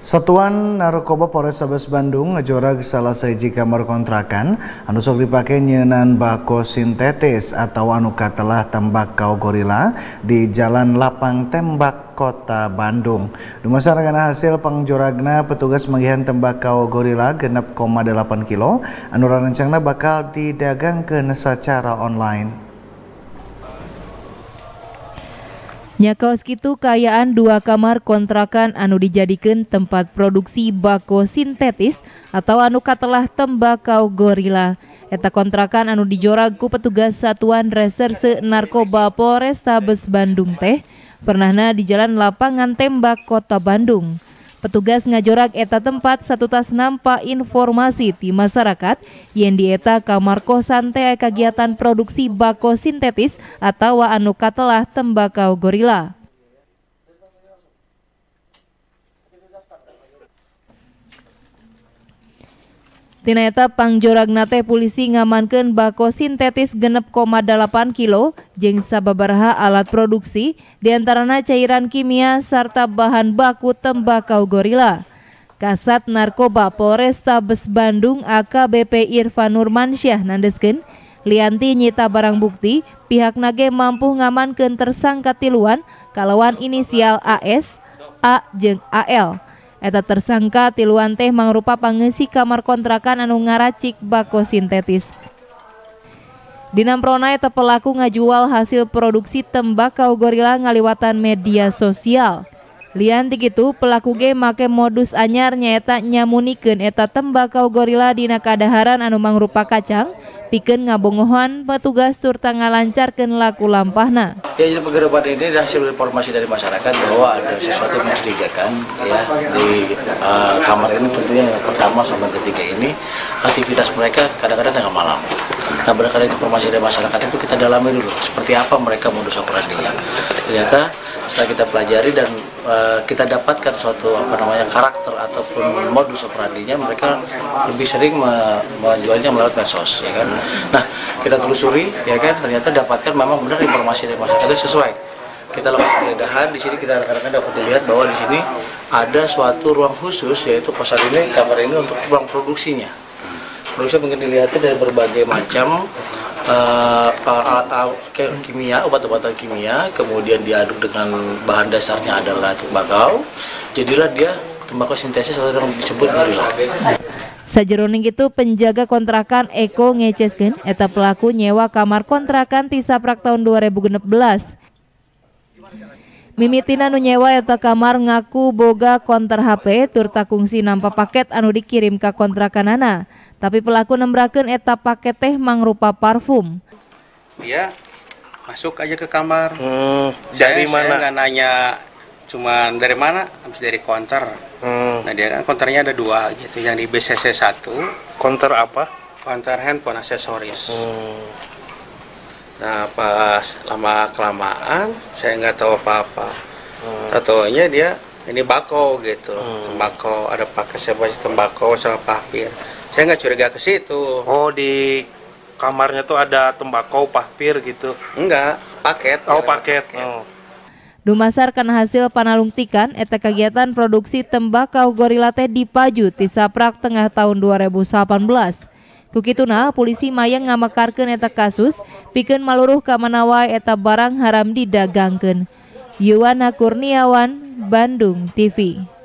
Satuan Narkoba Polrestabes Bandung ngejorag salah sahiji kamar kontrakan anu sok dipake nyeunan bako sintetis atau anu katelah tembakau gorila di Jalan Lapang Tembak Kota Bandung. Dumasarkan hasil pangjoragna, petugas manggihan tembakau gorila 6,8 kilo anu rancangna bakal didagangkeun sacara online. Nyakaos kitu kayaan 2 kamar kontrakan anu dijadikeun tempat produksi bako sintetis atau anu katelah tembakau gorila. Eta kontrakan anu dijorag ku petugas Satuan Reserse Narkoba Polrestabes Bandung teh pernahna di Jalan Lapangan Tembak Kota Bandung. Petugas ngajorag eta tempat satutas nampa informasi ti masyarakat yen di eta kamar kosan teh kagiatan produksi bako sintetis atau anu katelah tembakau gorila. Tina eta pangjoragna teh polisi ngamankeun bako sintetis 6,8 kilo jeung sababaraha alat produksi diantarana cairan kimia sarta bahan baku tembakau gorila. Kasat Narkoba Polrestabes Bandung AKBP Irfan Nurmansyah nandeskeun lianti nyita barang bukti pihakna ge mampu ngamankeun tersangka tiluan kalawan inisial AS, A jeung AL. Eta tersangka tiluan teh mangrupa pangeusi kamar kontrakan anu ngaracik bako sintetis. Dinamprona eta pelaku ngajual hasil produksi tembakau gorila ngaliwatan media sosial. Lian ti kitu pelaku ge make modus anyar nyaeta nyamunikeun eta tembakau gorila dina kadaharan anu mangrupa kacang pikeun ngabongohan petugas turta ngalancarkeun laku lampahna. Ya, jadi penggerebekan ini hasil informasi dari masyarakat bahwa ada sesuatu yang mencurigakan ya di kamar ini. Tentunya yang pertama sampai ketiga ini aktivitas mereka kadang-kadang tengah malam. Nah, berdasarkan informasi dari masyarakat itu kita dalami dulu seperti apa mereka modus operandinya. Ternyata setelah kita pelajari dan kita dapatkan suatu karakter ataupun modus operandinya, mereka lebih sering menjualnya melalui medsos, ya kan. Nah, kita telusuri, ya kan, ternyata dapatkan memang benar informasi dari masyarakat itu sesuai. Kita lakukan penggeledahan di sini, kita kadang-kadang dapat dilihat bahwa di sini ada suatu ruang khusus, yaitu kosan ini, kamar ini untuk ruang produksinya. Produksi mungkin dilihatnya dari berbagai macam alat kimia, obat-obatan kimia, kemudian diaduk dengan bahan dasarnya adalah tembakau. Jadilah dia tembakau sintesis atau yang disebut gorila. Sajeroning itu penjaga kontrakan Eko ngeceskeun eta pelaku nyewa kamar kontrakan ti saprak tahun 2016. Mimitina nu nyewa eta kamar ngaku boga konter HP turta kungsi nampa paket anu dikirim ka kontrakanana. Tapi pelaku nembrakeun eta paket teh mangrupa parfum. Dia masuk aja ke kamar. Dari mana? Saya nggak nanya cuman dari mana, habis dari konter. Nah dia kan konternya ada 2 gitu, yang di BCC 1. Konter apa? Konter handphone aksesoris. Nah pas lama-kelamaan saya nggak tahu apa-apa. Tatonya dia ini bako gitu, tembakau, ada pakai sebagai tembakau sama pahpir. Saya nggak curiga ke situ. Oh, di kamarnya tuh ada tembakau, pahpir gitu? Enggak, paket. Oh, paket. Oh. Dumasar kana hasil panalungtikan eta kegiatan produksi tembakau gorila teh dipaju ti saprak tengah tahun 2018. Kukituna polisi mayang ngamakarkeun eta kasus pikeun maluruh ka manawa eta barang haram didagangkeun. Yuwana Kurniawan, Bandung TV.